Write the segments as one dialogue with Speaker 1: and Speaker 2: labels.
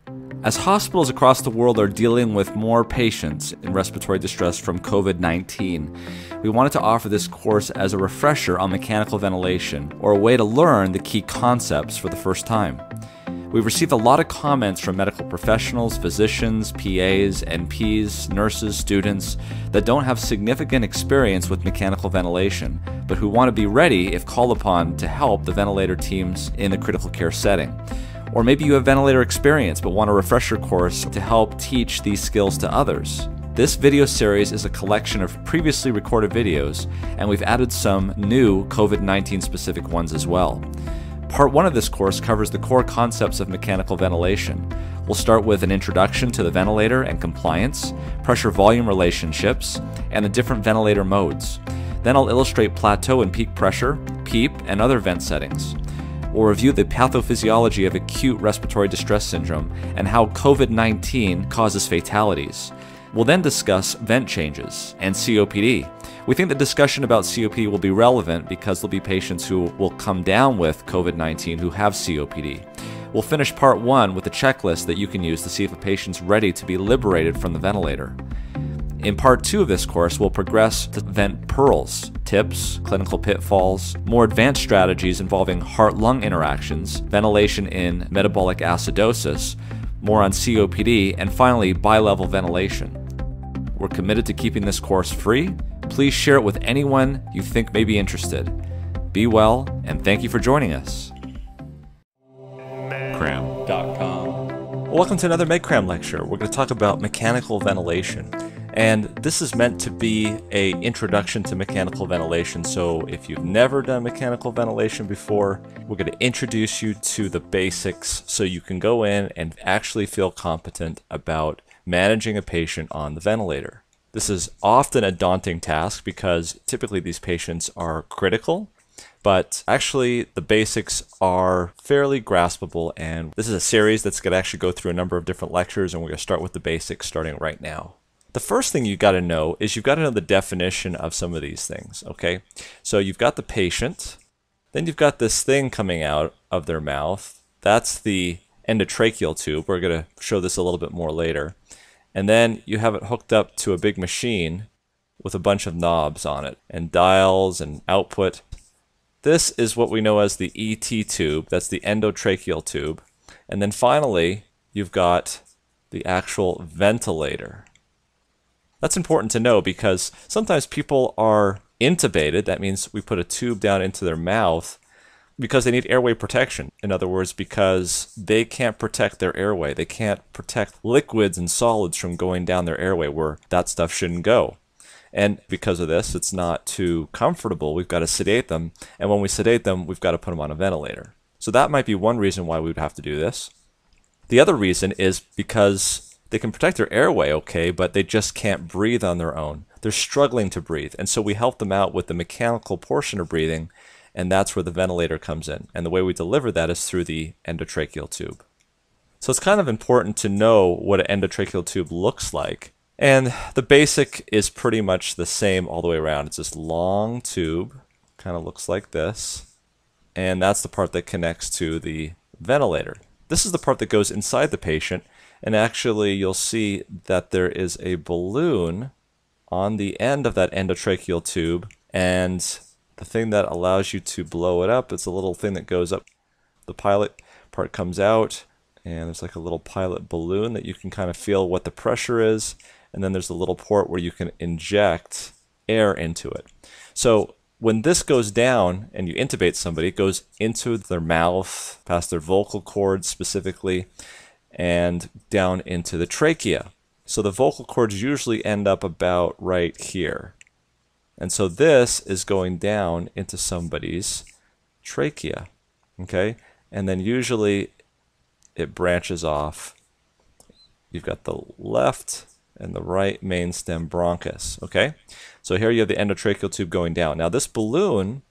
Speaker 1: As hospitals across the world are dealing with more patients in respiratory distress from COVID-19, we wanted to offer this course as a refresher on mechanical ventilation, or a way to learn the key concepts for the first time. We've received a lot of comments from medical professionals, physicians, PAs, NPs, nurses, students that don't have significant experience with mechanical ventilation, but who want to be ready if called upon to help the ventilator teams in the critical care setting. Or maybe you have ventilator experience but want a refresher course to help teach these skills to others. This video series is a collection of previously recorded videos, and we've added some new COVID-19 specific ones as well. Part 1 of this course covers the core concepts of mechanical ventilation. We'll start with an introduction to the ventilator and compliance, pressure-volume relationships, and the different ventilator modes. Then I'll illustrate plateau and peak pressure, PEEP, and other vent settings. We'll review the pathophysiology of acute respiratory distress syndrome and how COVID-19 causes fatalities. We'll then discuss vent changes and COPD. We think the discussion about COPD will be relevant because there'll be patients who will come down with COVID-19 who have COPD. We'll finish part 1 with a checklist that you can use to see if a patient's ready to be liberated from the ventilator. In part 2 of this course, we'll progress to vent pearls, tips, clinical pitfalls, more advanced strategies involving heart-lung interactions, ventilation in metabolic acidosis, more on COPD, and finally, bilevel ventilation. We're committed to keeping this course free. Please share it with anyone you think may be interested. Be well, and thank you for joining us. MedCram.com. Welcome to another MedCram lecture. We're going to talk about mechanical ventilation. And this is meant to be an introduction to mechanical ventilation. So if you've never done mechanical ventilation before, we're going to introduce you to the basics so you can go in and actually feel competent about managing a patient on the ventilator. This is often a daunting task because typically these patients are critical, but actually the basics are fairly graspable, and this is a series that's going to actually go through a number of different lectures, and we're going to start with the basics starting right now. The first thing you've got to know is you've got to know the definition of some of these things, okay? So you've got the patient, then you've got this thing coming out of their mouth. That's the endotracheal tube. We're going to show this a little bit more later. And then you have it hooked up to a big machine with a bunch of knobs on it and dials and output. This is what we know as the ET tube. That's the endotracheal tube. And then finally, you've got the actual ventilator. That's important to know because sometimes people are intubated. That means we put a tube down into their mouth because they need airway protection. In other words, because they can't protect their airway. They can't protect liquids and solids from going down their airway where that stuff shouldn't go. And because of this, it's not too comfortable. We've got to sedate them. And when we sedate them, we've got to put them on a ventilator. So that might be one reason why we would have to do this. The other reason is because they can protect their airway okay, but they just can't breathe on their own. They're struggling to breathe. And so we help them out with the mechanical portion of breathing, and that's where the ventilator comes in. And the way we deliver that is through the endotracheal tube. So it's kind of important to know what an endotracheal tube looks like. And the basic is pretty much the same all the way around. It's this long tube, kind of looks like this. And that's the part that connects to the ventilator. This is the part that goes inside the patient. And actually, you'll see that there is a balloon on the end of that endotracheal tube, and the thing that allows you to blow it up, it's a little thing that goes up. The pilot part comes out, and there's like a little pilot balloon that you can kind of feel what the pressure is, and then there's a little port where you can inject air into it. So when this goes down and you intubate somebody, it goes into their mouth, past their vocal cords specifically, and down into the trachea. So the vocal cords usually end up about right here. And so this is going down into somebody's trachea, okay? And then usually it branches off. You've got the left and the right main stem bronchus, okay? So here you have the endotracheal tube going down. Now this balloon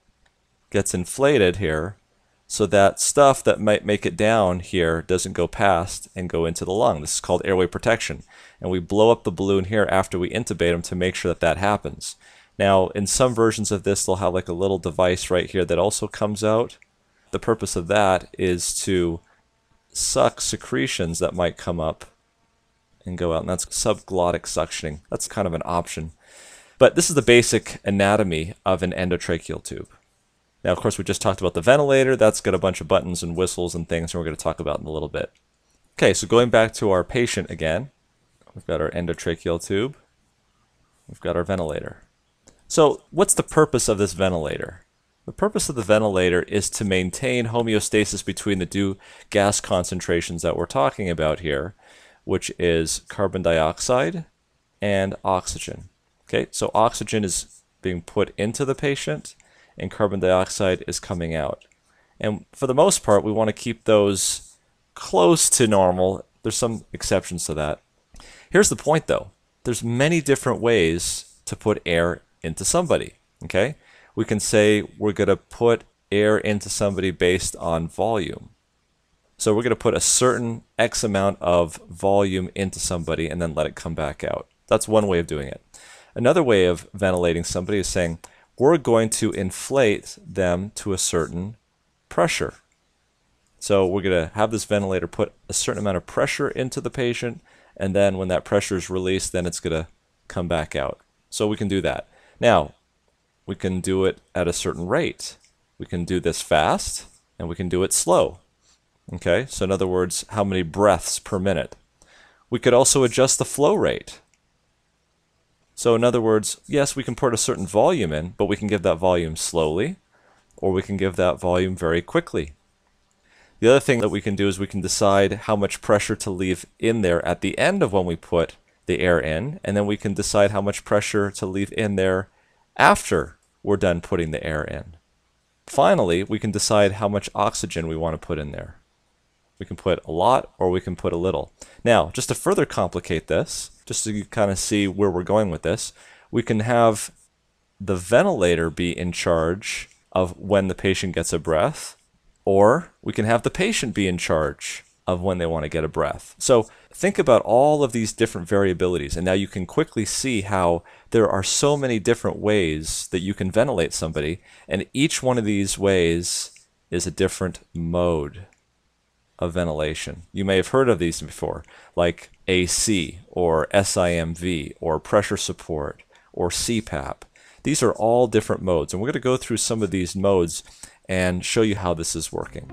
Speaker 1: gets inflated here so that stuff that might make it down here doesn't go past and go into the lung. This is called airway protection. And we blow up the balloon here after we intubate them to make sure that that happens. Now, in some versions of this, they'll have like a little device right here that also comes out. The purpose of that is to suck secretions that might come up and go out, and that's subglottic suctioning. That's kind of an option. But this is the basic anatomy of an endotracheal tube. Now, of course, we just talked about the ventilator. That's got a bunch of buttons and whistles and things, and we're going to talk about in a little bit. Okay, so going back to our patient again, we've got our endotracheal tube. We've got our ventilator. So what's the purpose of this ventilator? The purpose of the ventilator is to maintain homeostasis between the two gas concentrations that we're talking about here, which is carbon dioxide and oxygen. Okay, so oxygen is being put into the patient and carbon dioxide is coming out. And for the most part, we want to keep those close to normal. There's some exceptions to that. Here's the point though. There's many different ways to put air into somebody. Okay, we can say we're going to put air into somebody based on volume. So we're going to put a certain X amount of volume into somebody and then let it come back out. That's one way of doing it. Another way of ventilating somebody is saying we're going to inflate them to a certain pressure. So we're going to have this ventilator put a certain amount of pressure into the patient, and then when that pressure is released, then it's going to come back out. So we can do that. Now, we can do it at a certain rate. We can do this fast, and we can do it slow. Okay, so in other words, how many breaths per minute. We could also adjust the flow rate. So in other words, yes, we can put a certain volume in, but we can give that volume slowly, or we can give that volume very quickly. The other thing that we can do is we can decide how much pressure to leave in there at the end of when we put the air in, and then we can decide how much pressure to leave in there after we're done putting the air in. Finally, we can decide how much oxygen we want to put in there. We can put a lot or we can put a little. Now, just to further complicate this, just so you kind of see where we're going with this, we can have the ventilator be in charge of when the patient gets a breath, or we can have the patient be in charge of when they want to get a breath. So think about all of these different variabilities, and now you can quickly see how there are so many different ways that you can ventilate somebody, and each one of these ways is a different mode of ventilation. You may have heard of these before, like AC or SIMV or pressure support or CPAP. These are all different modes, and we're going to go through some of these modes and show you how this is working.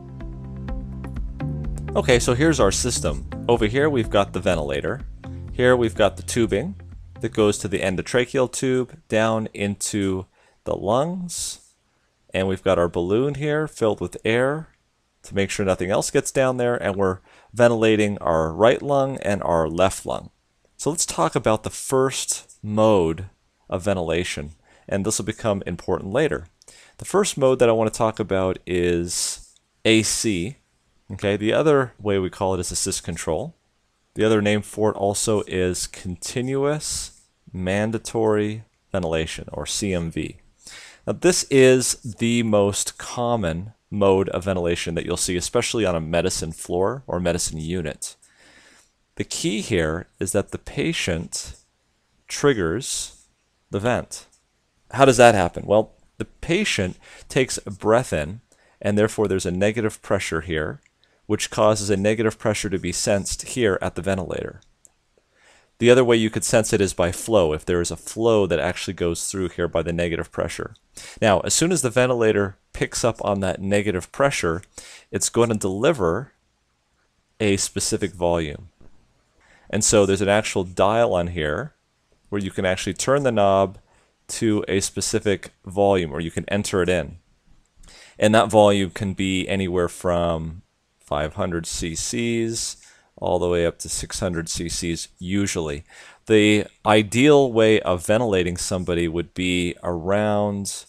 Speaker 1: Okay, so here's our system. Over here we've got the ventilator. Here we've got the tubing that goes to the endotracheal tube down into the lungs, and we've got our balloon here filled with air to make sure nothing else gets down there, and we're ventilating our right lung and our left lung. So let's talk about the first mode of ventilation, and this will become important later. The first mode that I want to talk about is AC. Okay, the other way we call it is assist control. The other name for it also is continuous mandatory ventilation, or CMV. Now this is the most common mode of ventilation that you'll see, especially on a medicine floor or medicine unit. The key here is that the patient triggers the vent. How does that happen? Well, the patient takes a breath in, and therefore there's a negative pressure here, which causes a negative pressure to be sensed here at the ventilator. The other way you could sense it is by flow, if there is a flow that actually goes through here by the negative pressure. Now, as soon as the ventilator picks up on that negative pressure, it's going to deliver a specific volume. And so there's an actual dial on here where you can actually turn the knob to a specific volume, or you can enter it in. And that volume can be anywhere from 500 cc's all the way up to 600 cc's usually. The ideal way of ventilating somebody would be around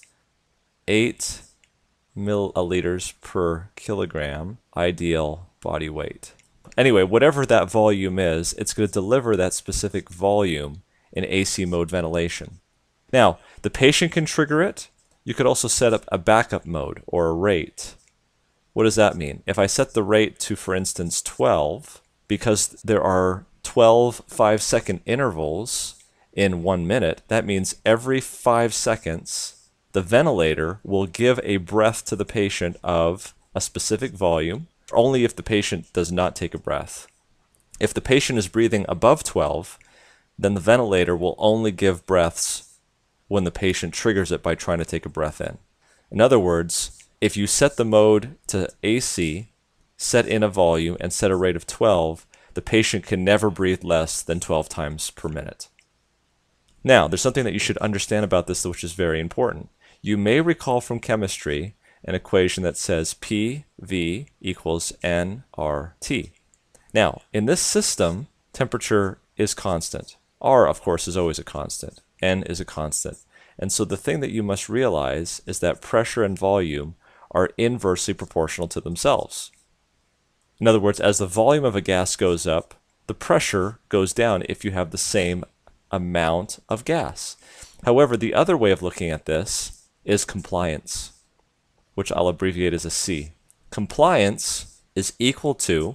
Speaker 1: 8 milliliters per kilogram ideal body weight. Anyway, whatever that volume is, it's going to deliver that specific volume in AC mode ventilation. Now, the patient can trigger it. You could also set up a backup mode or a rate. What does that mean? If I set the rate to, for instance, 12, because there are 12 5-second intervals in 1 minute, that means every 5 seconds, the ventilator will give a breath to the patient of a specific volume, only if the patient does not take a breath. If the patient is breathing above 12, then the ventilator will only give breaths when the patient triggers it by trying to take a breath in. In other words, if you set the mode to AC, set in a volume, and set a rate of 12, the patient can never breathe less than 12 times per minute. Now, there's something that you should understand about this which is very important. You may recall from chemistry an equation that says PV equals nRT. Now, in this system, temperature is constant. R, of course, is always a constant. N is a constant. And so the thing that you must realize is that pressure and volume are inversely proportional to themselves. In other words, as the volume of a gas goes up, the pressure goes down if you have the same amount of gas. However, the other way of looking at this is compliance, which I'll abbreviate as a C. Compliance is equal to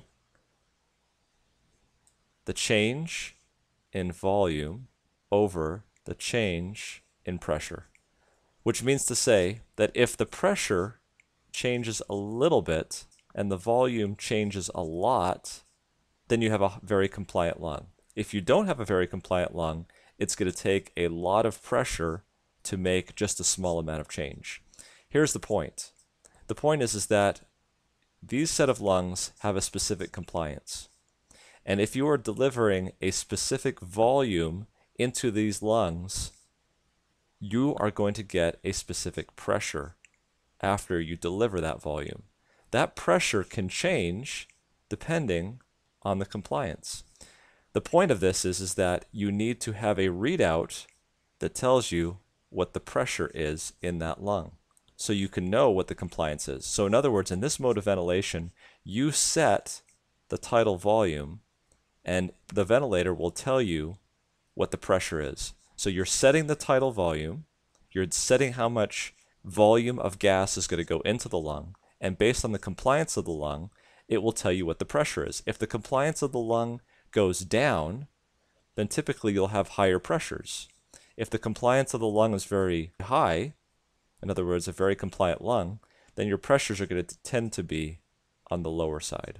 Speaker 1: the change in volume over the change in pressure, which means to say that if the pressure changes a little bit and the volume changes a lot, then you have a very compliant lung. If you don't have a very compliant lung, it's going to take a lot of pressure to make just a small amount of change. Here's the point. The point is that these set of lungs have a specific compliance. And if you are delivering a specific volume into these lungs, you are going to get a specific pressure after you deliver that volume. That pressure can change depending on the compliance. The point of this is that you need to have a readout that tells you what the pressure is in that lung, so you can know what the compliance is. So in other words, in this mode of ventilation, you set the tidal volume, and the ventilator will tell you what the pressure is. So you're setting the tidal volume, you're setting how much volume of gas is going to go into the lung, and based on the compliance of the lung, it will tell you what the pressure is. If the compliance of the lung goes down, then typically you'll have higher pressures. If the compliance of the lung is very high, in other words, a very compliant lung, then your pressures are going to tend to be on the lower side.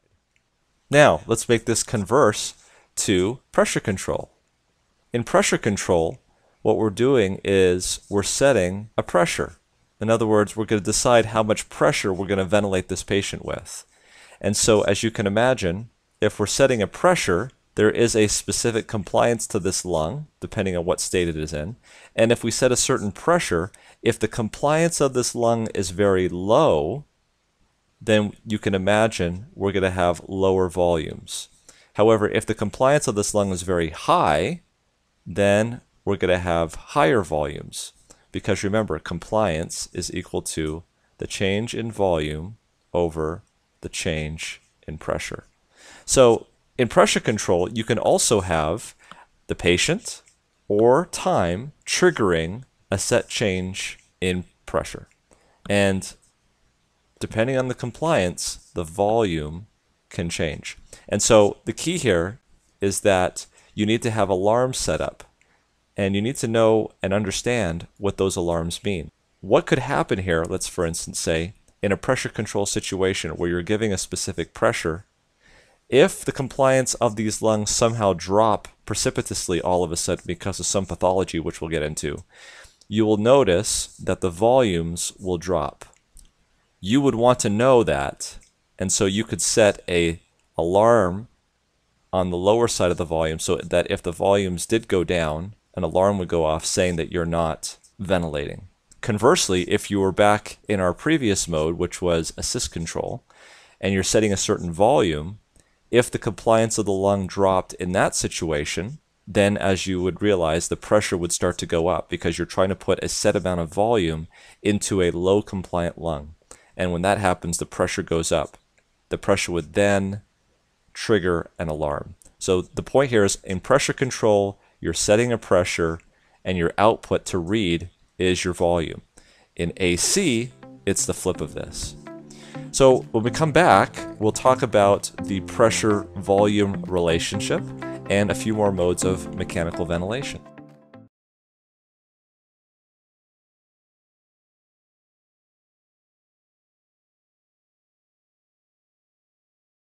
Speaker 1: Now, let's make this converse to pressure control. In pressure control, what we're doing is we're setting a pressure. In other words, we're going to decide how much pressure we're going to ventilate this patient with. And so, as you can imagine, if we're setting a pressure, there is a specific compliance to this lung, depending on what state it is in. And if we set a certain pressure, if the compliance of this lung is very low, then you can imagine we're going to have lower volumes. However, if the compliance of this lung is very high, then we're going to have higher volumes. Because remember, compliance is equal to the change in volume over the change in pressure. So in pressure control, you can also have the patient or time triggering a set change in pressure. And depending on the compliance, the volume can change. And so the key here is that you need to have alarms set up. And you need to know and understand what those alarms mean. What could happen here, let's for instance say, in a pressure control situation where you're giving a specific pressure, if the compliance of these lungs somehow drop precipitously all of a sudden because of some pathology which we'll get into, you will notice that the volumes will drop. You would want to know that, and so you could set an alarm on the lower side of the volume so that if the volumes did go down, an alarm would go off saying that you're not ventilating. Conversely, if you were back in our previous mode, which was assist control, and you're setting a certain volume, if the compliance of the lung dropped in that situation, then as you would realize, the pressure would start to go up because you're trying to put a set amount of volume into a low compliant lung. And when that happens, the pressure goes up. The pressure would then trigger an alarm. So the point here is in pressure control, you're setting a pressure and your output to read is your volume. In AC, it's the flip of this. So when we come back, we'll talk about the pressure-volume relationship and a few more modes of mechanical ventilation.